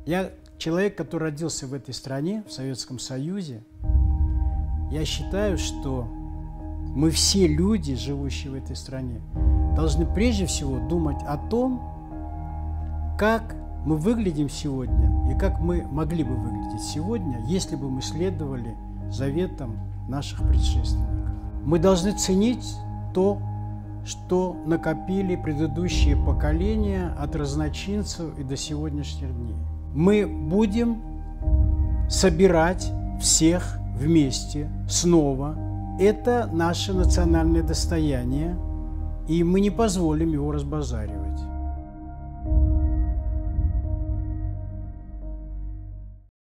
Я человек, который родился в этой стране, в Советском Союзе. Я считаю, что мы все люди, живущие в этой стране, должны прежде всего думать о том, как мы выглядим сегодня и как мы могли бы выглядеть сегодня, если бы мы следовали заветам наших предшественников. Мы должны ценить то, что накопили предыдущие поколения от разночинцев и до сегодняшних дней. Мы будем собирать всех вместе снова. Это наше национальное достояние, и мы не позволим его разбазаривать.